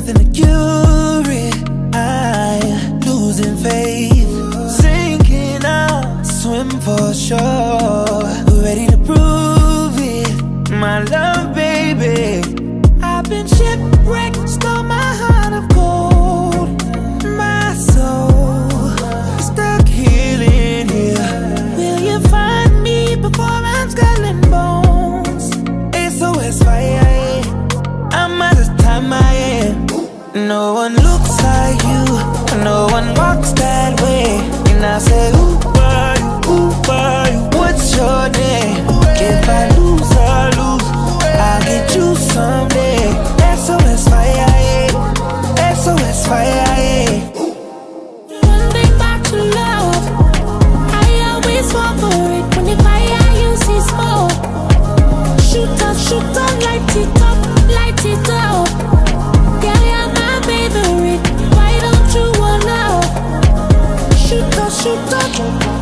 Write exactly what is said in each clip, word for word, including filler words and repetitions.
nothing to cure it. I'm losing faith, sinking out, swim for sure. Ready to prove it, my love, baby. I've been shipwrecked, stole my heart of gold, my soul stuck healing here. Will you find me before I'm skull and bones? S O S fire, I'm out of time, I am. No one looks like you, no one walks that way. And I say, who are you, who are you, what's your name? If I lose, I lose, I'll get you someday. S O S fire, S O S fire. One thing back to love, I always fall for it. When the fire you see smoke, shoot up, shoot up, light it up, light it up. Girl, you're my favorite, why don't you wanna shoot up, shoot up?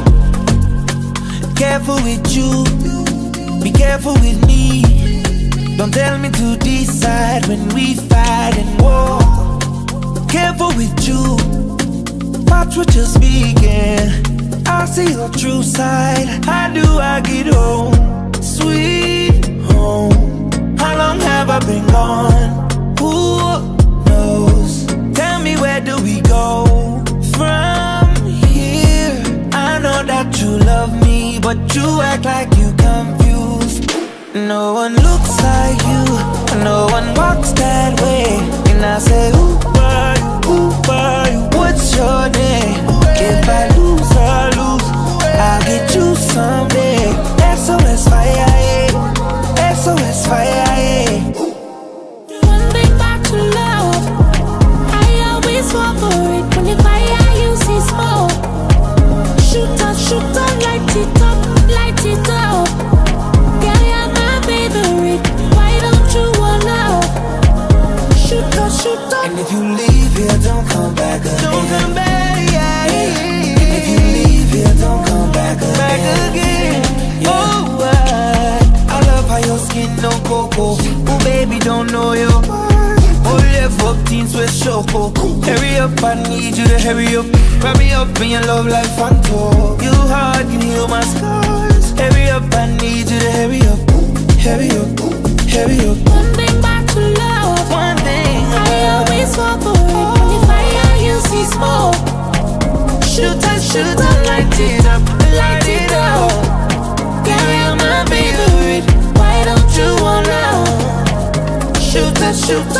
Careful with you, be careful with me. Don't tell me to decide when we fight and war. Careful with you, watch what you're speaking. I see your true side. How do I get home, sweet home? How long have I been gone? Who knows? Tell me, where do we go from here? I know that you love me, but you act like you confused. No one looks like you, no one walks that way. And I say, who are you, who are you, what's your name? If I lose, I lose, I'll get you someday. S O S fire, S O S fire. One thing back to love, I always fall for it. When the fire you see smoke, shoot up, shoot up, light it up, light it up. Girl, you're my favorite, why don't you wanna shoot up, shoot up? And if you leave here, don't come back again. Don't come back, yeah, yeah. If you leave here, don't come back again. Back again. Yeah. Oh, I, I love how your skin no cocoa. Oh, baby, don't know you. Oh, live up, teens with choco. Hurry up, I need you to hurry up. Wrap me up in your love like Fanto. You heart can heal my scars. Hurry up, I need you to hurry up. Hurry up, hurry up. One thing back to love, One thing I always fall for it. When the fire you see smoke, shoot up, shoot up, light it up, light it up. Girl, you're my favorite, why don't you wanna shoot up, shoot up.